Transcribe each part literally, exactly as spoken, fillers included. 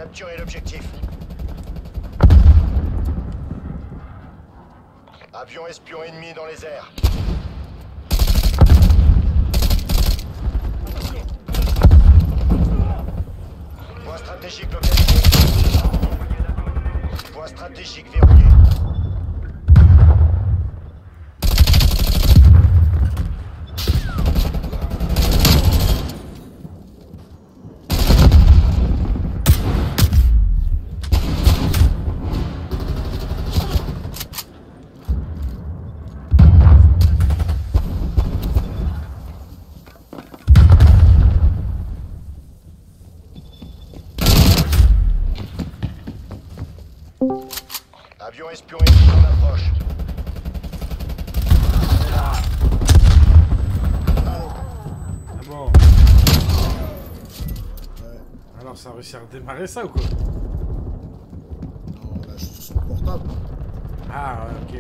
Capturez l'objectif. Avion espion ennemi dans les airs. Point stratégique localisé. Point stratégique verrouillé. Avion espion ennemi en approche. Ah bon. Ouais. Alors ça a réussi à redémarrer ça ou quoi? Non, là je suis sur son portable. Ah ouais, ok.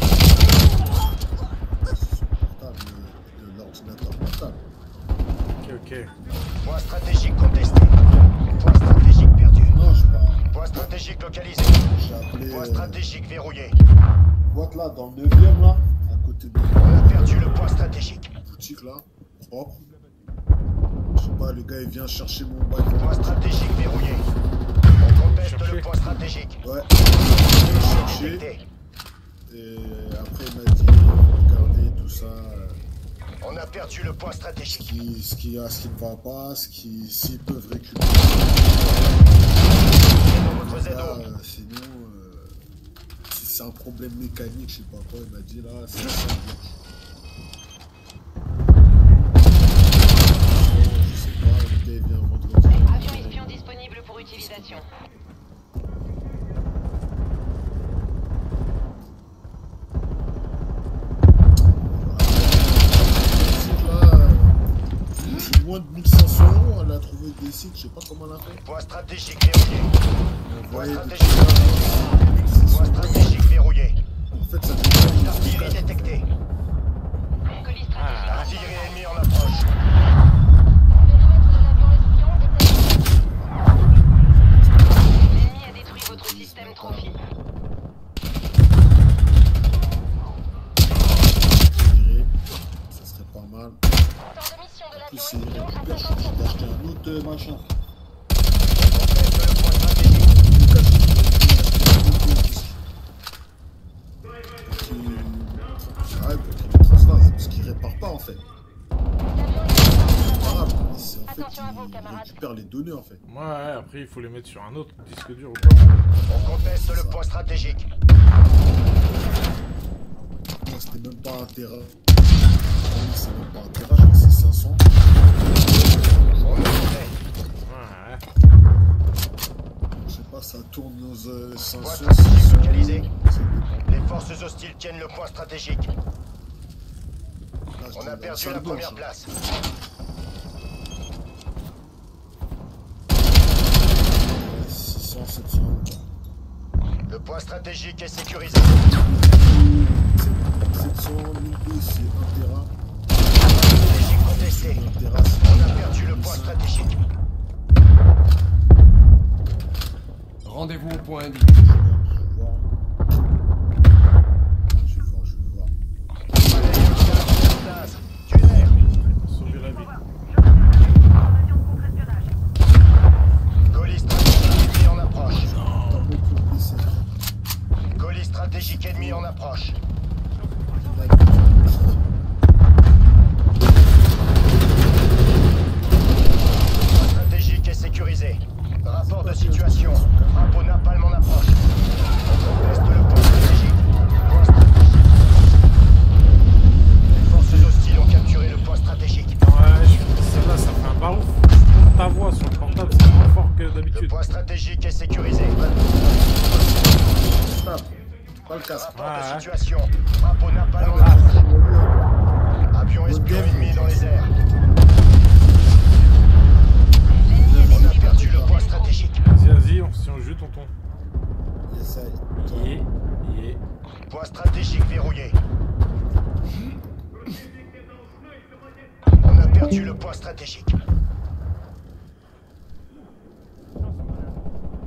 Portable, de l'ordinateur portable. Ok, ok. Point stratégique contesté. Point stratégique perdu. Non, je parle. Point stratégique localisé. J'ai appelé. Point Euh, stratégique verrouillé. boîte là, dans le neuvième là, à côté de On a perdu le point stratégique. la boutique là, propre. Je sais pas, le gars il vient chercher mon bail. Point stratégique verrouillé. On conteste Chercher. le point stratégique. Ouais, il vient chercher. Détecté. Et après il m'a dit, regardez tout ça. euh, On a perdu le point Ce stratégique. qui, ce qui, ce qui ne va pas, ce qui, s'ils peuvent récupérer. Dans votre Z Là, O. euh, sinon, euh, si c'est un problème mécanique, je sais pas quoi, il m'a dit là, c'est ça. Je sais pas, le gars il vient vendredi. Avion espion disponible pour utilisation. C'est loin de mille cinq cents euros, elle a trouvé des sites, je sais pas comment elle a fait. Point stratégique verrouillé. Elle Point voyait stratégique depuis verrouillé. Point stratégique verrouillé. En fait, ça devient Artillerie détectée. Colis stratégique. Artillerie ennemie en approche. L'ennemi a détruit votre système trophy. tiré, ça serait pas mal. Temps de mission de En plus, l'avion c'est espion, récupère, je suis d'acheter un autre euh, machin. On conteste le point stratégique. Ouais, pour qu'il transfase, parce qu'il répare pas en fait. C'est pas grave, c'est en fait Attention à vous, qu'il camarades. récupère les données en fait. Ouais, ouais, après il faut les mettre sur un autre disque dur ou pas. On conteste le point stratégique. Non, c'était même pas un Tera. C'est même pas un Tera, je crois que c'est cinq cents. On le fait. Ouais, ouais. Je sais pas, ça tourne aux euh, cinq Point cents, stratégique six cents. localisé. Ça dépend. Les forces hostiles tiennent le point stratégique. Là, je On dois a aller en perdu salle la blanche, première hein. place. Ouais, six cents, sept cents euros. Le point stratégique est sécurisé. sept cents, mille deux, c'est un Tera. Stratégique contesté. un Tera, c'est On a perdu le point stratégique. Rendez-vous au point indiqué. Je vais voir. Je vais voir, je vais voir. Place. Tunnel. Sauver la vie. Colis stratégique ennemi en approche. T'as beaucoup de P C. Colis stratégique ennemi en approche. Point stratégique est sécurisé. Rapport de situation. Drapeau napalm en approche. On conteste le point stratégique. Point stratégique. Les forces hostiles ont capturé le point stratégique. Ouais, je- celle-là ça fait un barouf. Ta voix sur le portable c'est moins fort que Le d'habitude. point stratégique est sécurisé. Stop. Pas le casque. Rapport Ouais. de situation. Drapeau napalm en approche. Avion espion ennemi dans les airs. On a perdu le point stratégique. Vas-y, vas-y, on s'y en jeu, tonton. Essaye. Yeah, yeah. Point stratégique verrouillé. On a perdu le point stratégique.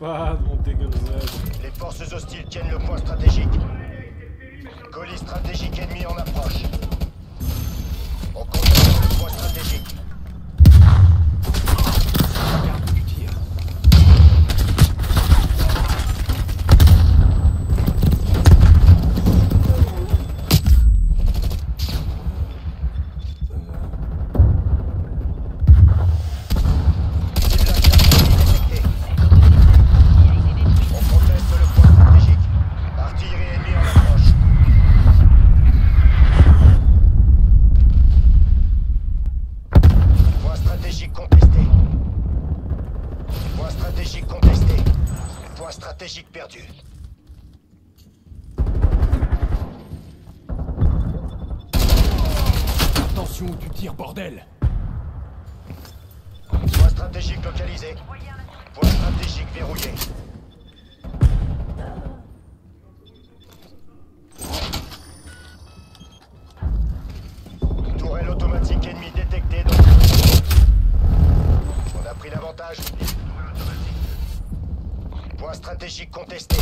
pas de monter comme ça. Les forces hostiles tiennent le point stratégique. Colis stratégique ennemi en approche. On conteste le point stratégique. Garde du tir. Stratégique perdu. Attention où tu tires, bordel. Point stratégique localisé. Point stratégique verrouillé. Tourelle automatique ennemie détectée. Donc... On a pris l'avantage. Point stratégique contesté.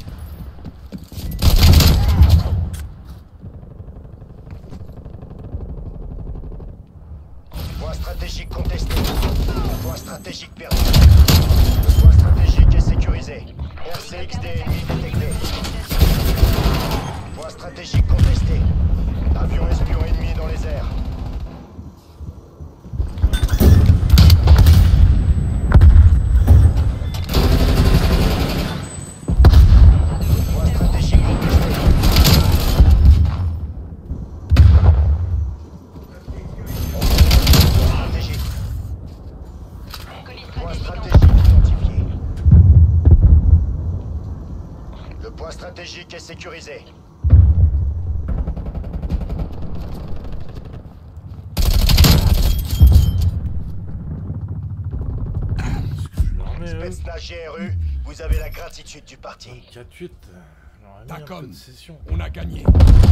Point stratégique contesté. Point stratégique perdu. Le point stratégique est sécurisé. R C X D ennemi détecté. Point stratégique contesté. Avion espion ennemi dans les airs. Stratégique est sécurisé. Spetsnaz G R U, vous avez la gratitude du parti. quatre huit. D'accord, on a gagné.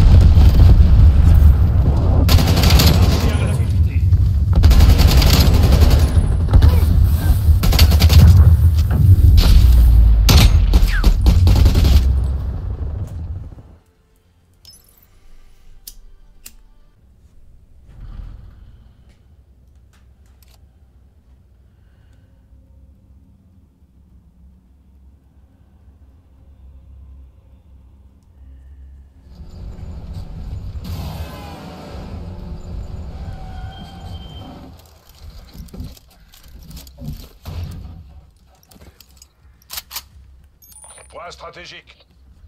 Point stratégique.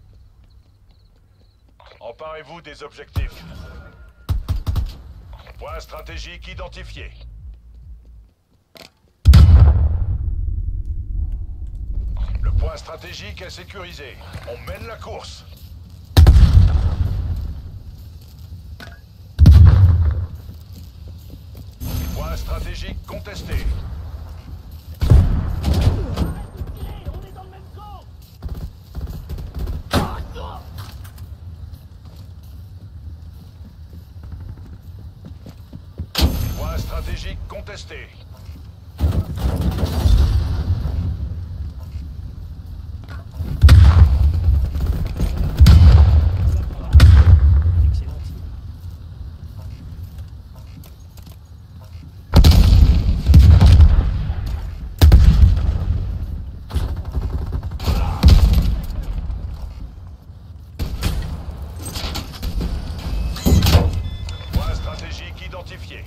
Emparez-vous des objectifs. Point stratégique identifié. Le point stratégique est sécurisé. On mène la course. Point stratégique contesté. Stratégique contesté. Point stratégique identifié.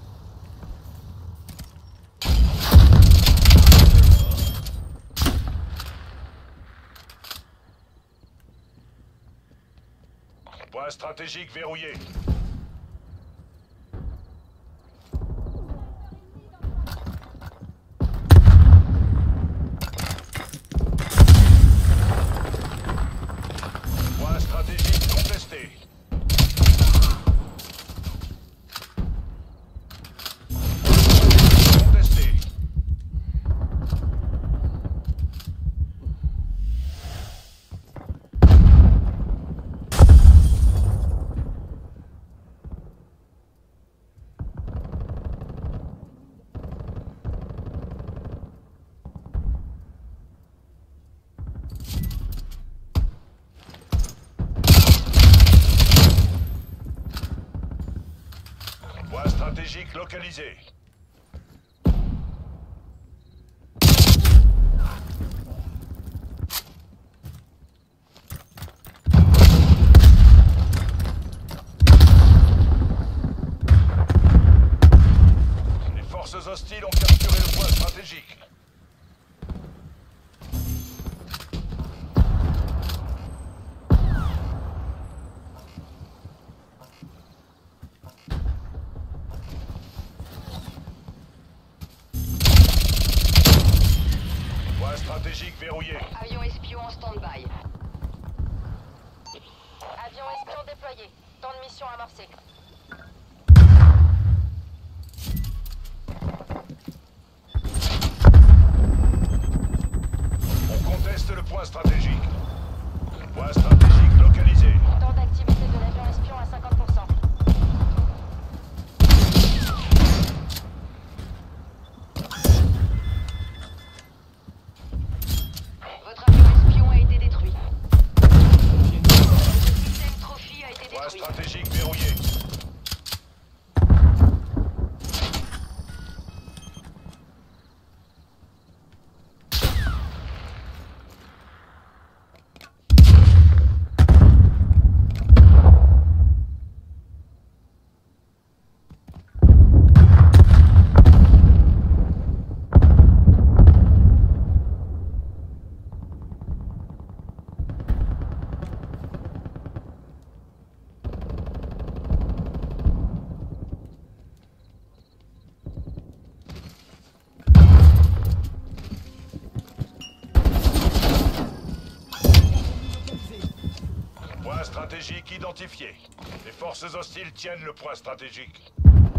Point stratégique verrouillé. Point stratégique contesté. Contesté. Point stratégique localisé. Les forces hostiles ont capturé le point stratégique. Stratégique verrouillé. Avion espion en stand-by. Avion espion déployé. Temps de mission amorcé. On conteste le point stratégique. Point stratégique localisé. Temps d'activité de l'avion espion à cinquante pour cent. Stratégique verrouillé. Point stratégique identifié. Les forces hostiles tiennent le point stratégique.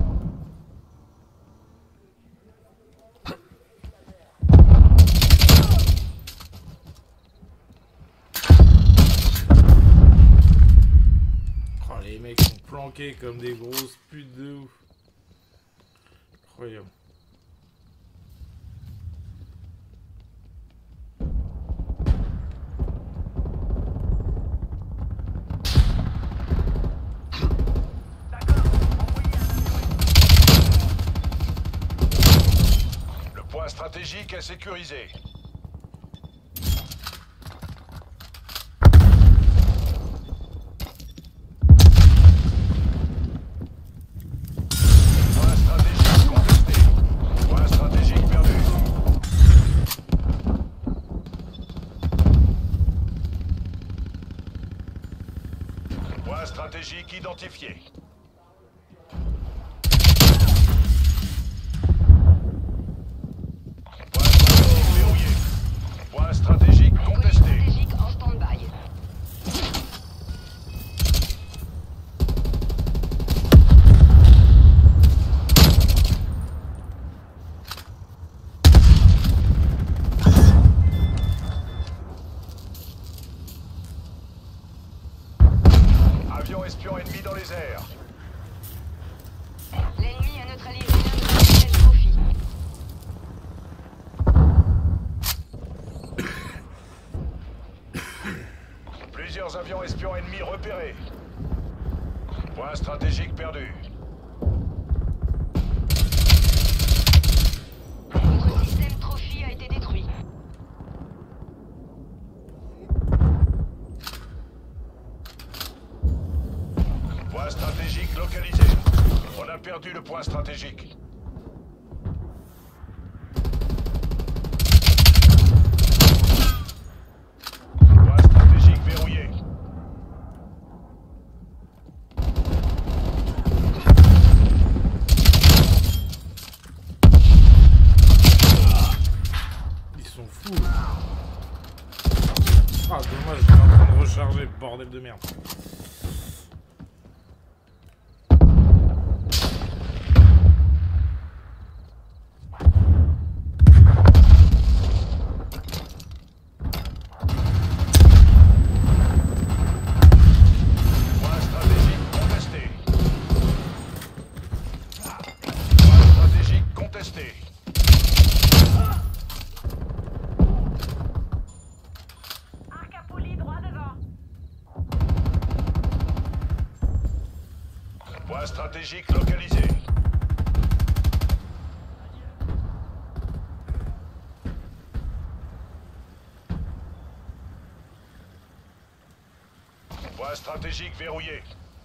Oh, les mecs sont planqués comme des grosses putes de ouf. Incroyable. Stratégique est sécurisé. Point stratégique contesté. Point stratégique perdu. Point stratégique identifié. Stratégique contesté. Stratégique en stand-by. Avion espion ennemi dans les airs. L'ennemi a neutralisé un de profit. Plusieurs avions espions ennemis repérés. Point stratégique perdu. Votre système trophy a été détruit. Point stratégique localisé. On a perdu le point stratégique. Point stratégique verrouillé. Ils sont fous. Ah dommage, j'étais en train de recharger, bordel de merde. Point stratégique localisé. Point stratégique verrouillé.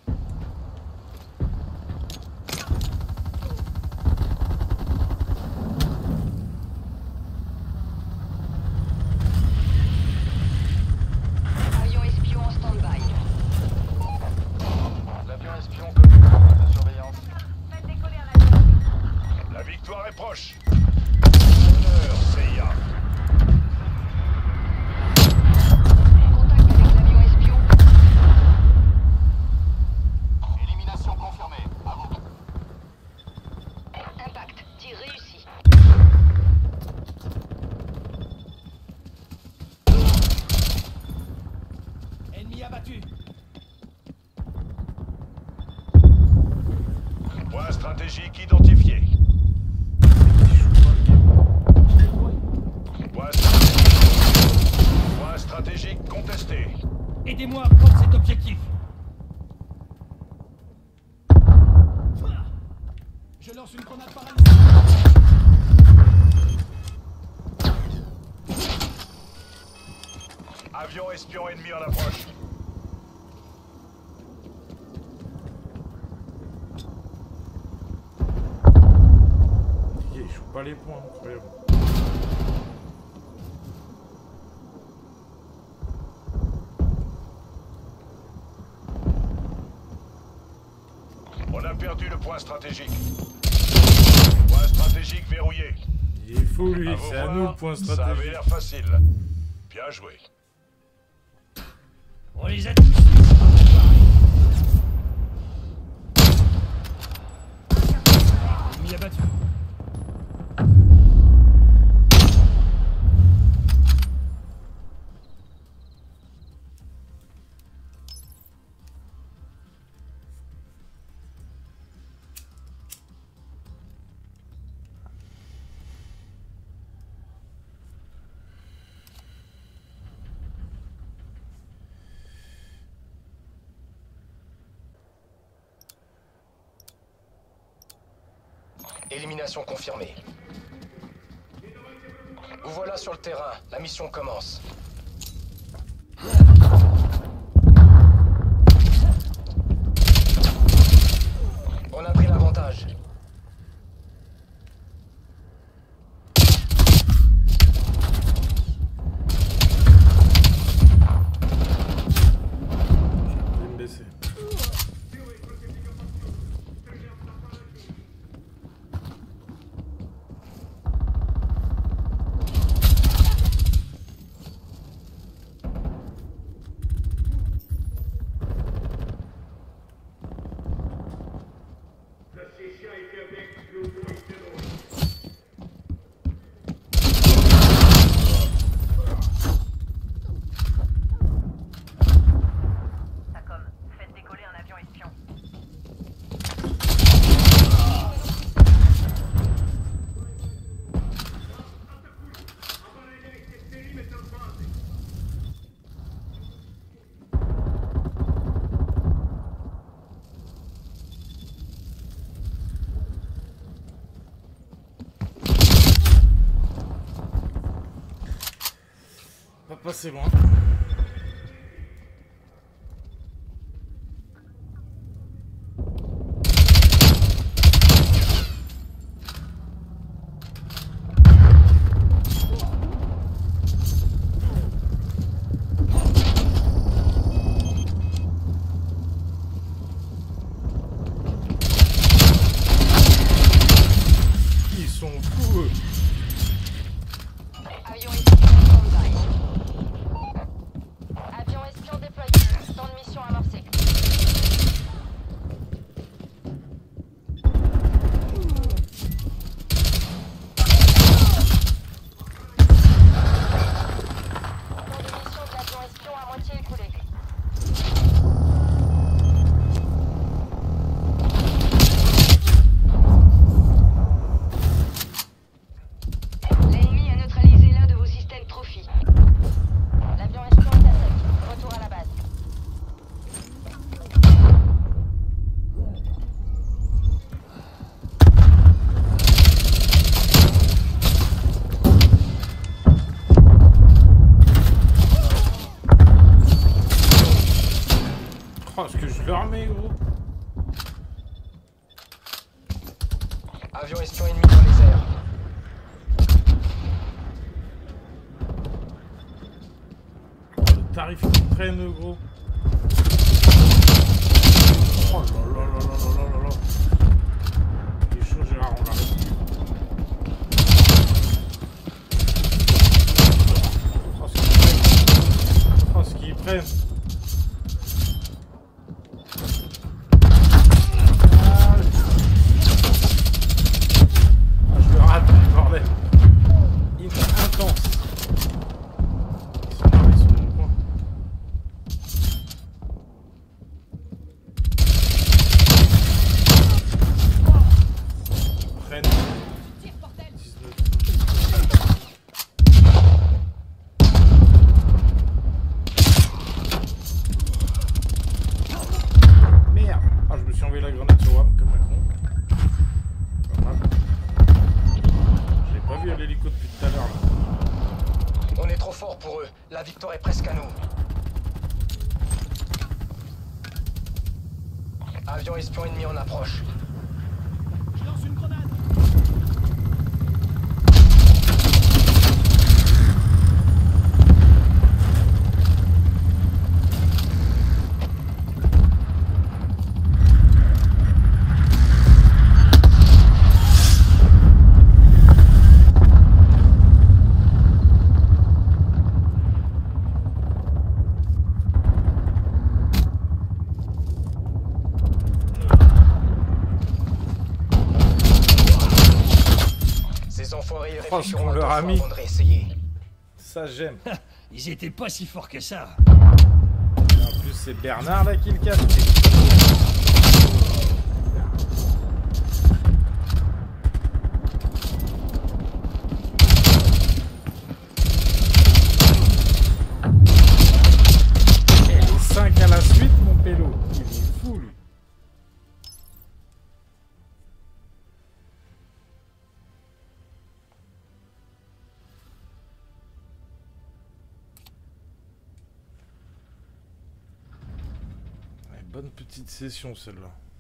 Avion espion en stand-by. L'avion espion commis de surveillance. Faites décoller un avion. La victoire est proche. Honneur, C I A. Contact avec l'avion espion. Élimination confirmée. À vous. Impact. Tir réussi. Ennemi abattu. Point stratégique identifié. Point stratégique. Point stratégique contesté. Aidez-moi à prendre cet objectif. Je lance une grenade paralysée. Avion espion ennemi en approche. Yeah, je joue pas les points, incroyable. On a perdu le point stratégique. Point stratégique verrouillé. Il est fou lui, À vous c'est à voir, nous le point Ça avait stratégique. l'air facile. Bien joué. On les a tous. Ennemi abattu. Élimination confirmée. Vous voilà sur le terrain. La mission commence. On a pris l'avantage. Je vais me baisser. SACOM. Faites décoller un avion espion. Pas passer loin. Ils sont fous eux. Avion espion en stand-by. Avion espion ennemi dans les airs. Le tarif qui traîne, gros. Oh là là là là là là là. Il est chaud, Gérard, on l'arrête plus. Oh, ce qu'ils prennent. Oh, ce qu'ils prennent. Bordel. Il est intense. Ils sont là, ils sont dans le coin. Ils prennent dix-neuf. Merde. Ah, je me suis envoyé la grenade sur W A M comme un con. Pas mal. Pas vu à l'hélico depuis tout à l'heure là. On est trop fort pour eux. La victoire est presque à nous. Avion espion ennemi en approche. Je lance une grenade. Oh, ce qu'on leur a mis. Ça j'aime. Ils étaient pas si forts que ça. Et en plus c'est Bernard là qui le casse. Et les cinq à la suite mon pélo. Il est fou lui. Bonne petite session celle-là.